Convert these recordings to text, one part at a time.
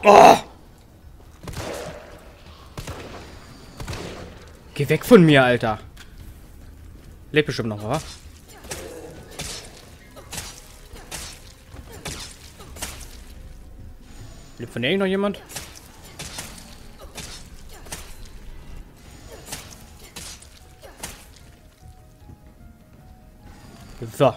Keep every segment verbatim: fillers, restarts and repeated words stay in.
Oh! Geh weg von mir, Alter. Lebt bestimmt noch, wa? Lebt von dir noch jemand? So.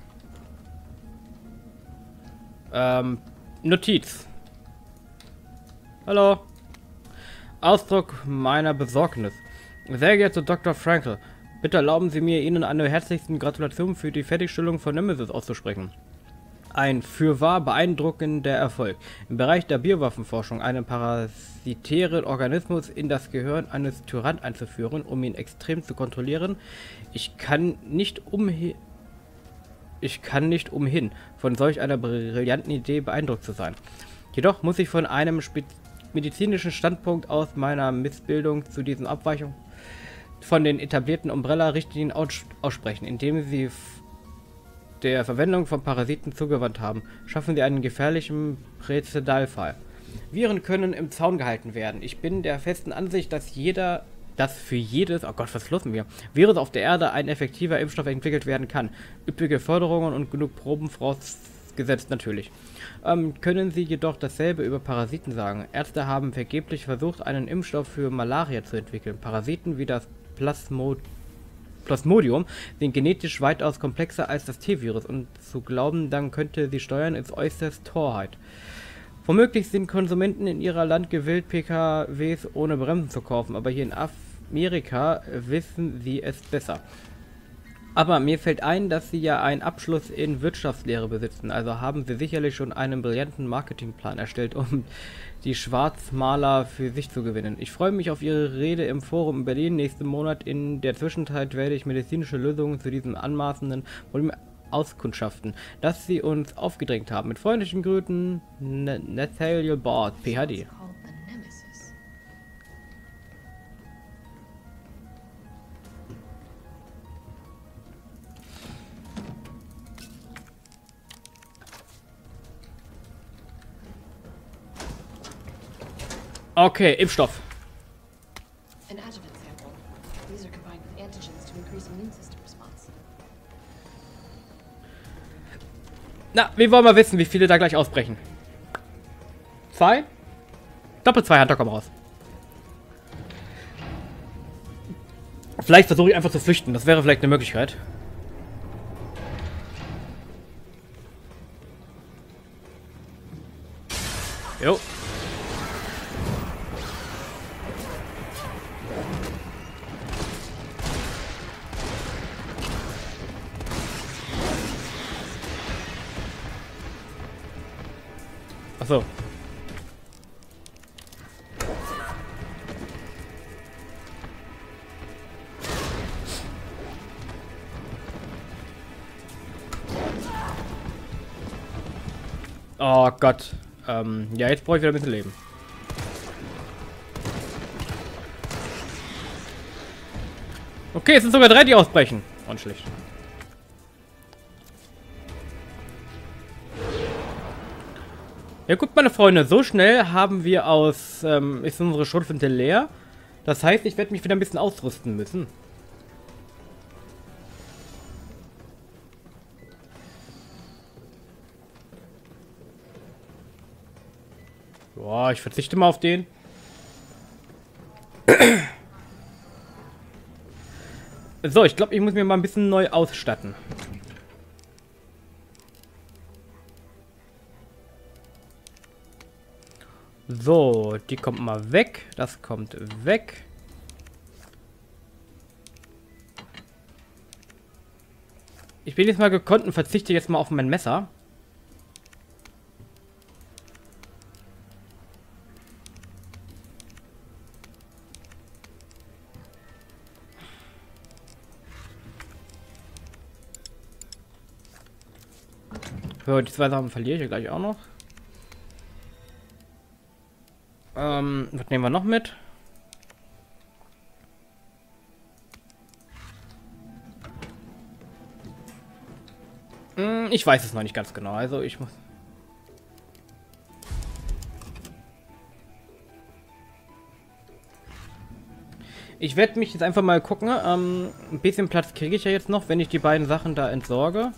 Ähm, Notiz. Hallo. Ausdruck meiner Besorgnis. Sehr geehrter Doktor Frankel, bitte erlauben Sie mir, Ihnen eine herzlichsten Gratulation für die Fertigstellung von Nemesis auszusprechen. Ein fürwahr beeindruckender Erfolg. Im Bereich der Biowaffenforschung einen parasitären Organismus in das Gehirn eines Tyrann einzuführen, um ihn extrem zu kontrollieren. Ich kann nicht umhin, ich kann nicht umhin, von solch einer brillanten Idee beeindruckt zu sein. Jedoch muss ich von einem medizinischen Standpunkt aus meiner Missbildung zu diesen Abweichungen von den etablierten Umbrella-Richtlinien aus aussprechen, indem sie der Verwendung von Parasiten zugewandt haben, schaffen sie einen gefährlichen Präzedenzfall. Viren können im Zaun gehalten werden. Ich bin der festen Ansicht, dass jeder, dass für jedes, oh Gott, was ist los mit mir, Virus auf der Erde ein effektiver Impfstoff entwickelt werden kann. Üppige Förderungen und genug Proben vorausgesetzt natürlich. Ähm, können Sie jedoch dasselbe über Parasiten sagen? Ärzte haben vergeblich versucht, einen Impfstoff für Malaria zu entwickeln. Parasiten wie das Plasmod Plasmodium sind genetisch weitaus komplexer als das T-Virus und zu glauben, dann könnte sie steuern, ist äußerst Torheit. Womöglich sind Konsumenten in ihrer Land gewillt, P K Ws ohne Bremsen zu kaufen, aber hier in Amerika wissen sie es besser. Aber mir fällt ein, dass sie ja einen Abschluss in Wirtschaftslehre besitzen, also haben sie sicherlich schon einen brillanten Marketingplan erstellt, um die Schwarzmaler für sich zu gewinnen. Ich freue mich auf Ihre Rede im Forum in Berlin nächsten Monat. In der Zwischenzeit werde ich medizinische Lösungen zu diesem anmaßenden Problem auskundschaften, das Sie uns aufgedrängt haben. Mit freundlichen Grüßen, Nathaniel Bard, P H D. Okay, Impfstoff. Na, wir wollen mal wissen, wie viele da gleich ausbrechen. Zwei? Doppel zwei Hunter kommen raus. Vielleicht versuche ich einfach zu flüchten. Das wäre vielleicht eine Möglichkeit. Jo. Achso. Oh Gott. Ähm, ja, jetzt brauche ich wieder ein bisschen Leben. Okay, es sind sogar drei, die ausbrechen. Unschlecht. Ja gut, meine Freunde, so schnell haben wir aus, ähm, ist unsere Schrotflinte leer. Das heißt, ich werde mich wieder ein bisschen ausrüsten müssen. Boah, ich verzichte mal auf den. So, ich glaube, ich muss mir mal ein bisschen neu ausstatten. So, die kommt mal weg. Das kommt weg. Ich bin jetzt mal gekonnt und verzichte jetzt mal auf mein Messer. So, die zwei Sachen verliere ich ja gleich auch noch. Ähm, was nehmen wir noch mit? Hm, ich weiß es noch nicht ganz genau. Also ich muss... Ich werde mich jetzt einfach mal gucken. Ähm, ein bisschen Platz kriege ich ja jetzt noch, wenn ich die beiden Sachen da entsorge.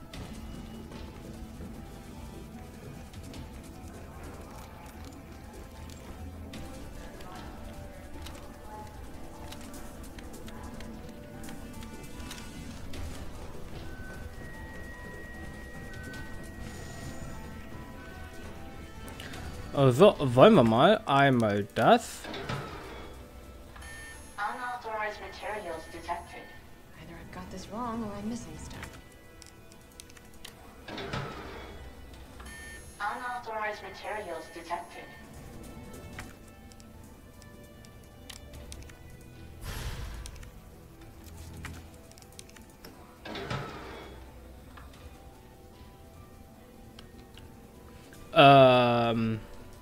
So, wollen wir mal einmal das. Unauthorized materials detected. Either I've got this wrong or I'm missing stuff. Unauthorized materials detected. Ähm.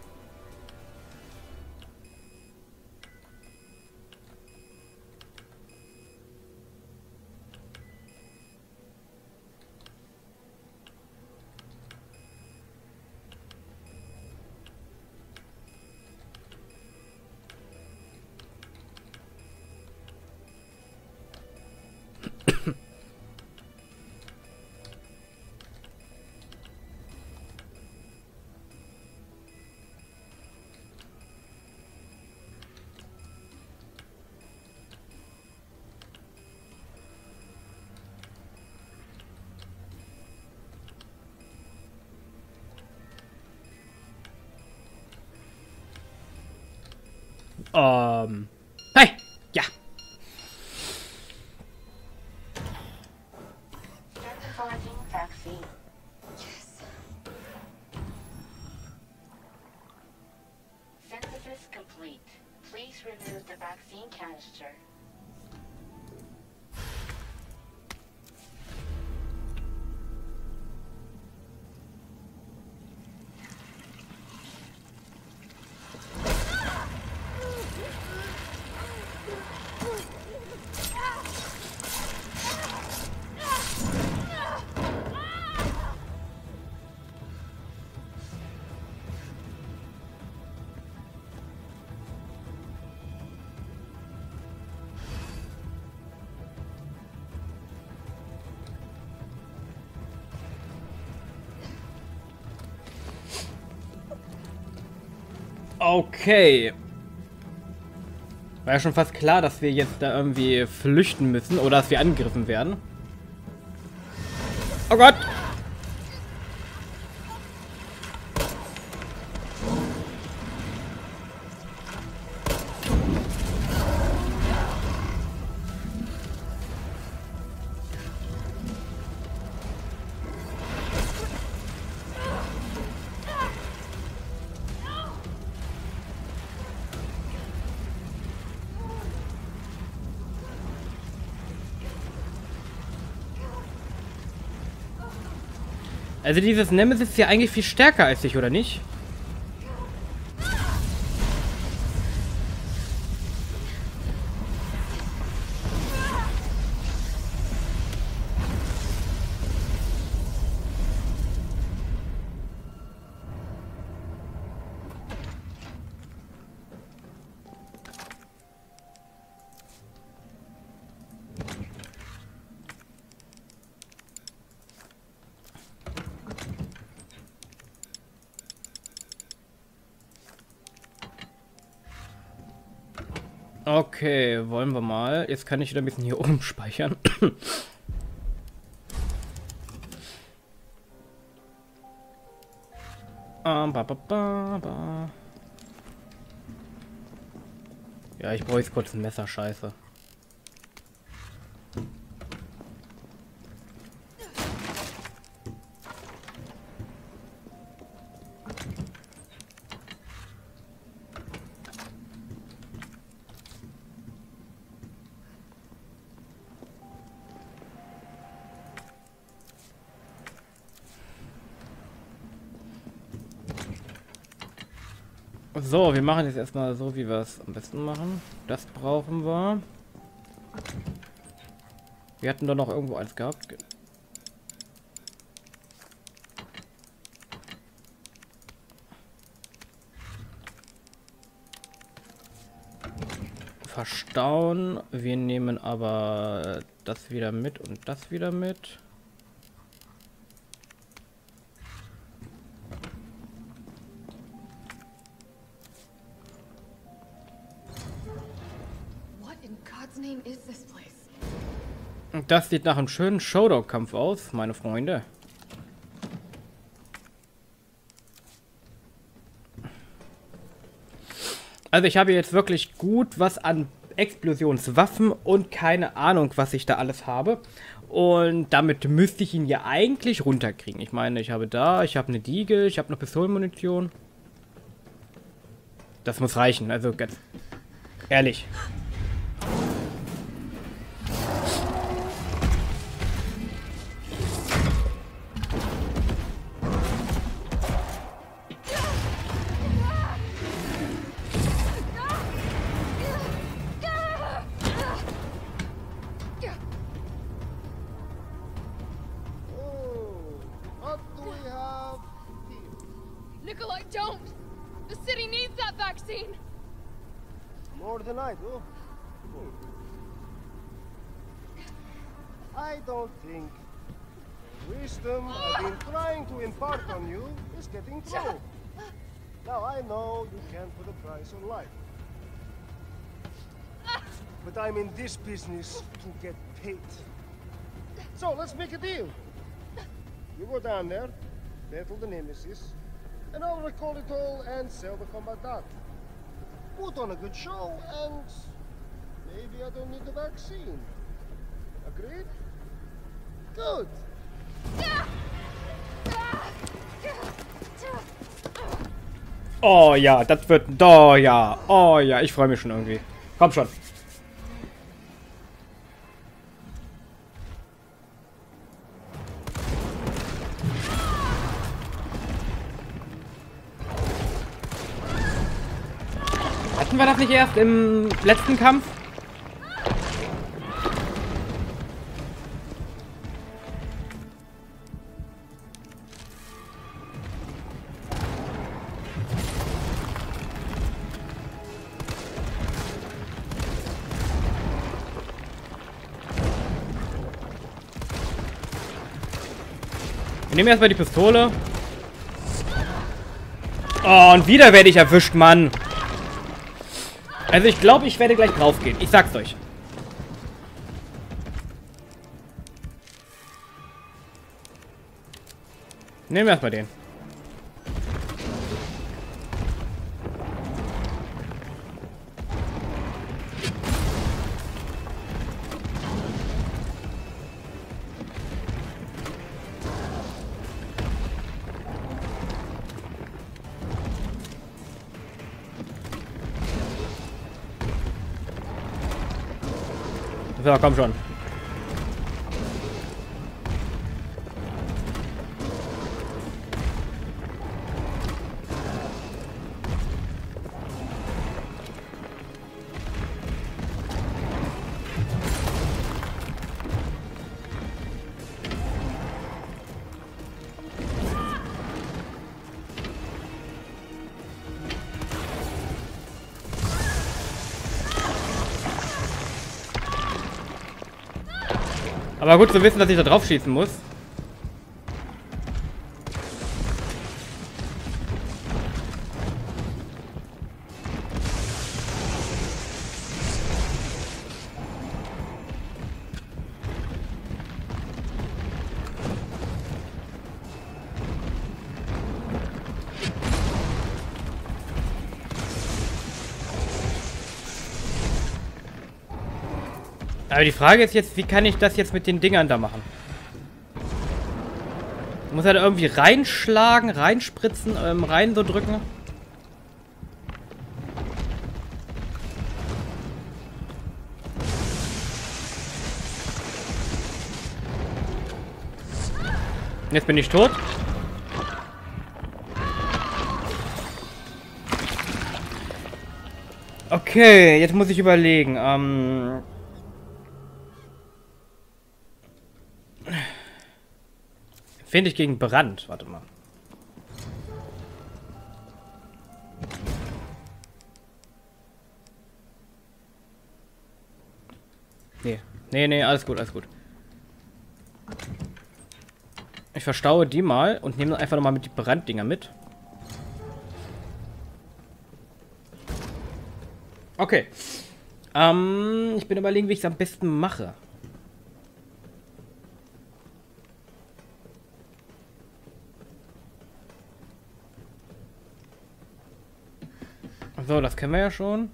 Ähm. Hey! Ja! Synthesizing vaccine. Yes. Synthesis complete. Please remove the vaccine canister. Okay. War ja schon fast klar, dass wir jetzt da irgendwie flüchten müssen oder dass wir angegriffen werden. Oh Gott! Also dieses Nemesis ist ja eigentlich viel stärker als ich, oder nicht? Okay, wollen wir mal. Jetzt kann ich wieder ein bisschen hier oben speichern. um, ba, ba, ba, ba. Ja, ich brauche jetzt kurz ein Messer, scheiße. So, wir machen jetzt erstmal so, wie wir es am besten machen. Das brauchen wir. Wir hatten doch noch irgendwo eins gehabt. verstauen. Wir nehmen aber das wieder mit und das wieder mit. What in God's name is this place? Und das sieht nach einem schönen Showdown-Kampf aus, meine Freunde. Also ich habe jetzt wirklich gut was an Explosionswaffen und keine Ahnung, was ich da alles habe. Und damit müsste ich ihn ja eigentlich runterkriegen. Ich meine, ich habe da, ich habe eine Diege, ich habe noch Pistolenmunition. Das muss reichen, also ganz ehrlich. Nikolai, don't! The city needs that vaccine! More than I do. Hmm. I don't think the wisdom I've been trying to impart on you is getting through. Now I know you can't put a price on life. But I'm in this business to get paid. So let's make a deal. You go down there, battle the Nemesis, and I'll recall it all and sell the combat data. Put on a good show, and maybe I don't need the vaccine. Agreed? Good. Oh ja, das wird... Oh ja, oh ja, ich freue mich schon irgendwie. Komm schon. Hatten wir das nicht erst im letzten Kampf? Wir nehmen erstmal die Pistole. Oh, und wieder werde ich erwischt, Mann. Also ich glaube, ich werde gleich draufgehen. Ich sag's euch. Nehmen wir erstmal den. So, komm schon. Aber gut zu wissen, dass ich da drauf schießen muss. Aber die Frage ist jetzt, wie kann ich das jetzt mit den Dingern da machen? Ich muss halt irgendwie reinschlagen, reinspritzen, ähm, rein so drücken. Jetzt bin ich tot. Okay, jetzt muss ich überlegen. Ähm... Finde ich gegen Brand. Warte mal. Nee, nee, alles gut, alles gut. Ich verstaue die mal und nehme dann einfach nochmal mit die Branddinger mit. Okay. Ähm, ich bin überlegen, wie ich es am besten mache. So, das kennen wir ja schon.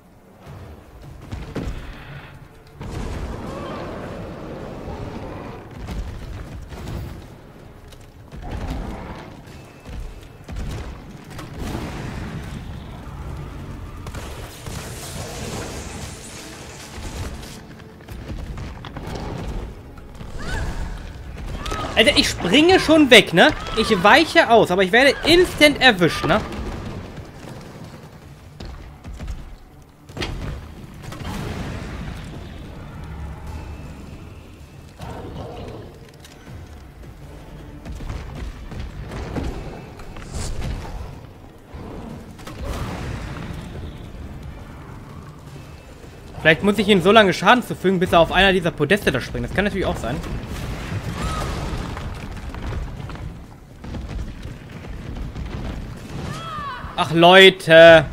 Alter, ich springe schon weg, ne? Ich weiche aus, aber ich werde instant erwischt, ne? Vielleicht muss ich ihm so lange Schaden zufügen, bis er auf einer dieser Podeste da springt. Das kann natürlich auch sein. Ach, Leute.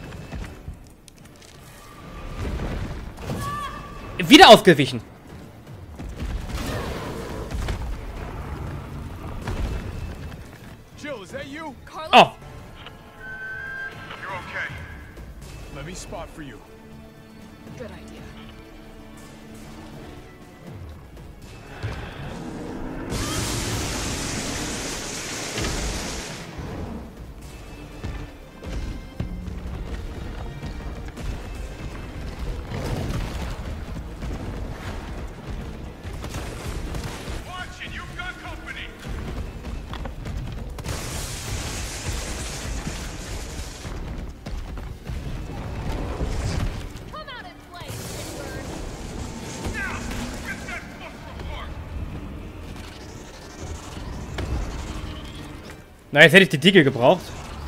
Wieder ausgewichen. Jill, is that you? Carlos? Oh. You're okay. Let me spot for you. Good idea. Watch it, you've got company. Come out and play, Pittsburgh. Now, rip that fucker apart. Na, jetzt hätte ich die Diegel gebraucht.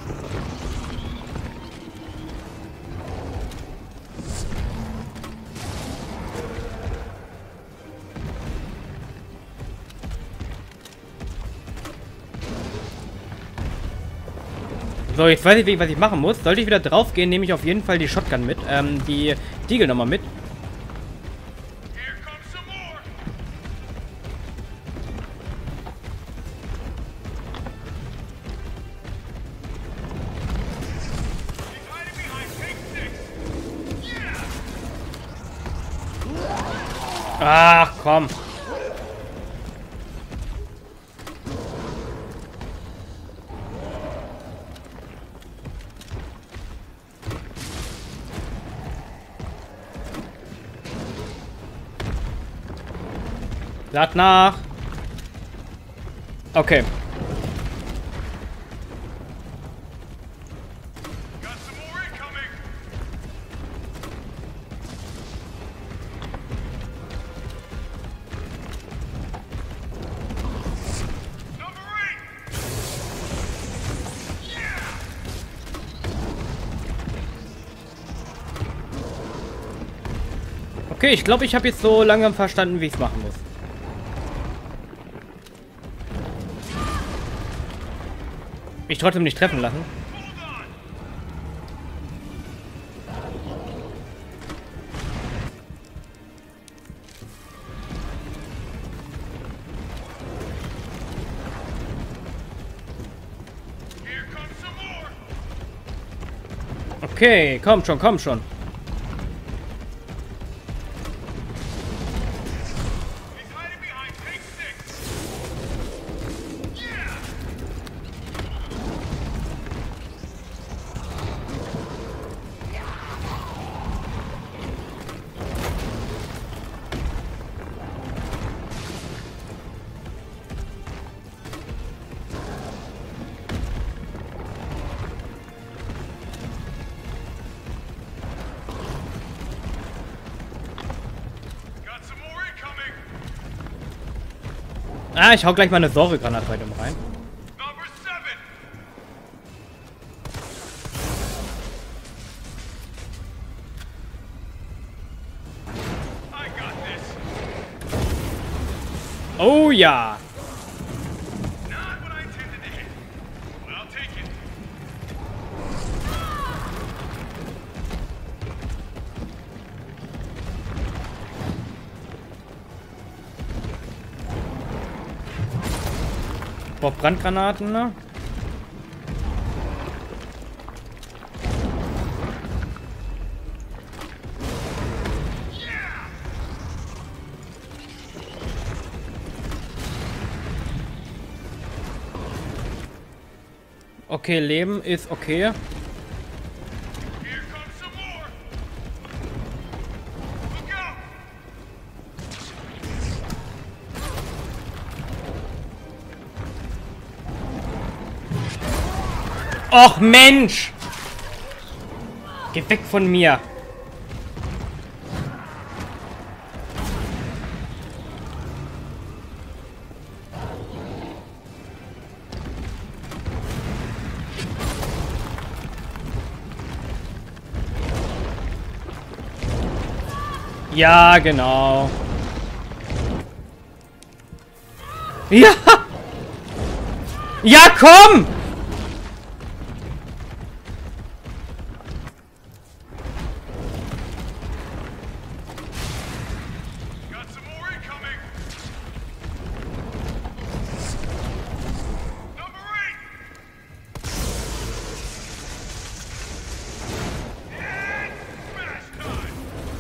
So, jetzt weiß ich, was ich machen muss. Sollte ich wieder drauf gehen, nehme ich auf jeden Fall die Shotgun mit. Ähm, die Diegel nochmal mit. Here comes some more. He's hiding behind take six. Yeah. Ach, komm. Lad nach. Okay. Got some more incoming. Number eight. Okay, ich glaube, ich habe jetzt so langsam verstanden, wie ich es machen muss. Mich trotzdem nicht treffen lassen. Hold on. Here comes some more. Okay, komm schon, komm schon. He's hiding behind take six. Yeah. Got some more incoming. Ah, ich hau gleich mal eine Säuregranate bei dem rein. Number seven. I got this. Oh ja. Not what I intended to hit. But I'll take it. Boah, Brandgranaten, ne? Okay, Leben ist okay. Here comes some more. Look out! Och Mensch! Geh weg von mir! Ja, genau. Ja! Ja, komm! Got some more incoming. Number eight. And smash time.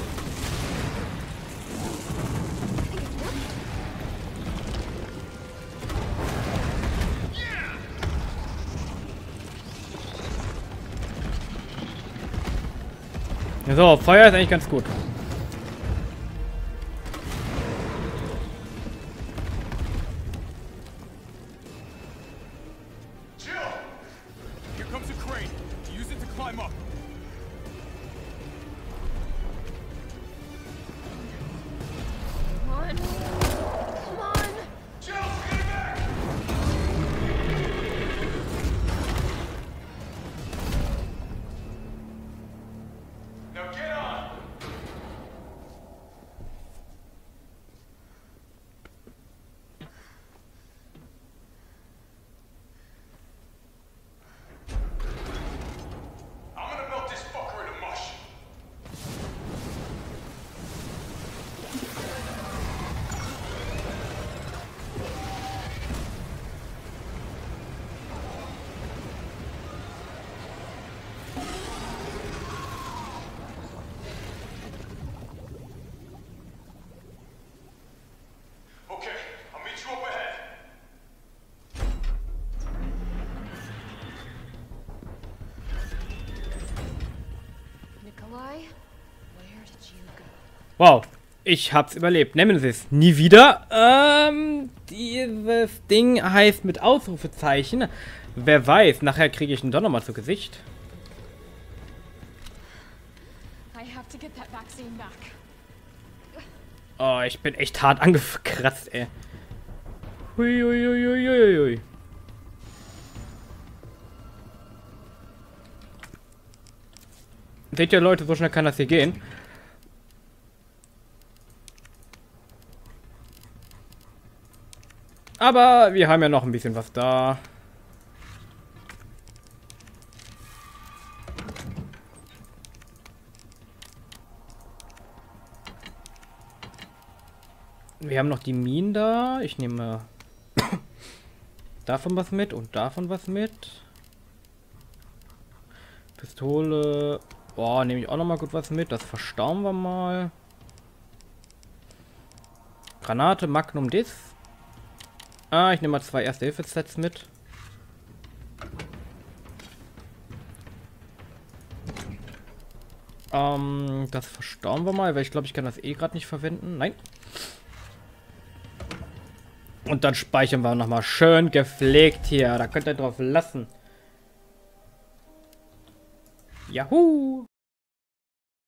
So, Feuer ist eigentlich ganz gut. Jill! Here comes a crane. Use it to climb up. Come on. Come on. Jill, get back! Now get on! I'm gonna melt this fucker into mush. Okay, I'll meet you up ahead. Nikolai, where did you go? Wow, ich hab's überlebt. Nemesis, nie wieder. Ähm, dieses Ding heißt mit Ausrufezeichen. Wer weiß, nachher kriege ich ihn doch nochmal zu Gesicht. I have to get that vaccine back. Oh, ich bin echt hart angekratzt, ey. Hui, hui, hui, hui, hui, hui. Seht ihr, Leute, so schnell kann das hier gehen. Aber wir haben ja noch ein bisschen was da. Wir haben noch die Minen da. Ich nehme davon was mit und davon was mit. Pistole. Boah, nehme ich auch noch mal gut was mit. Das verstauen wir mal. Granate, Magnum Dis. Ah, ich nehme mal zwei Erste-Hilfe-Sets mit. Ähm, das verstauen wir mal, weil ich glaube, ich kann das eh gerade nicht verwenden. Nein. Und dann speichern wir nochmal schön gepflegt hier. Da könnt ihr drauf lassen. Yahoo!